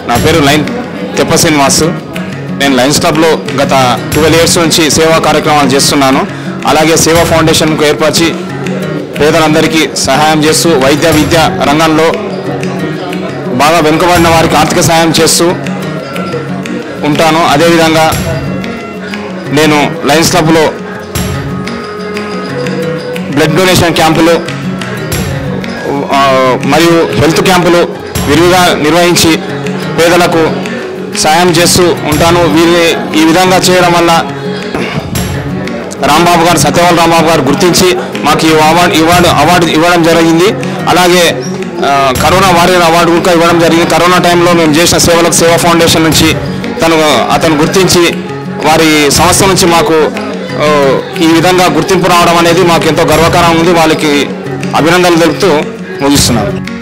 నా పేరు లైన్ తెప్ప శ్రీనివాస్. నేను లయన్స్ క్లబ్లో గత 12 years నుంచి సేవా కార్యక్రమాలు చేస్తున్నాను. అలాగే సేవా ఫౌండేషన్కు ఏర్పరిచి పేదలందరికీ సహాయం చేస్తూ వైద్య విద్య రంగంలో బాగా వెనుకబడిన వారికి ఆర్థిక సహాయం చేస్తూ ఉంటాను. అదేవిధంగా నేను లయన్స్ క్లబ్లో బ్లడ్ డొనేషన్ క్యాంపులు మరియు హెల్త్ క్యాంపులు విరివిగా నిర్వహించి పేదలకు సాయం చేస్తూ ఉంటాను. ఈ విధంగా చేయడం వల్ల రాంబాబు గారు, సత్యవాళ్ళ రాంబాబు గారు గుర్తించి మాకు ఈ అవార్డు ఇవ్వడం జరిగింది. అలాగే కరోనా వారియర్ అవార్డు కూడా ఇవ్వడం జరిగింది. కరోనా టైంలో మేము చేసిన సేవలకు సేవా ఫౌండేషన్ నుంచి అతను గుర్తించి వారి సంస్థ నుంచి మాకు ఈ విధంగా గుర్తింపు రావడం అనేది మాకు ఎంతో గర్వకారంగా ఉంది. వాళ్ళకి అభినందనలు తెలుపుతూ ముగిస్తున్నాను.